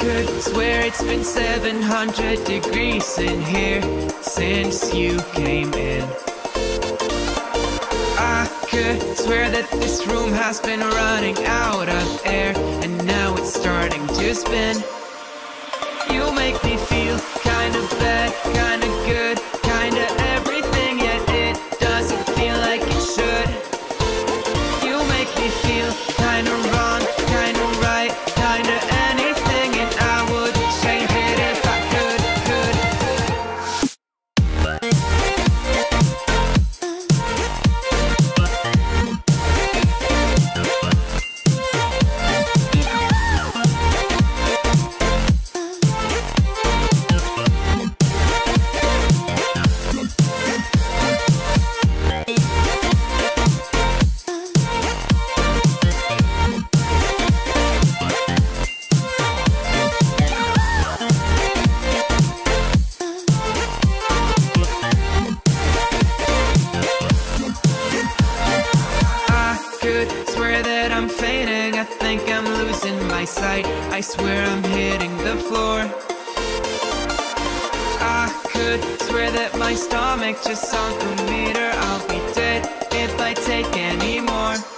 could swear it's been 700 degrees in here since you came in. I could swear that this room has been running out of air, and now it's starting to spin. You make me feel kinda bad, kinda good, kinda everything, yet it doesn't feel like it should. You make me feel kinda wrong, kinda right, kinda anything, and I would change it if I could. Swear that I'm fainting, I think I'm losing my sight, I swear I'm hitting the floor. I could swear that my stomach just sunk a meter, I'll be dead if I take any more.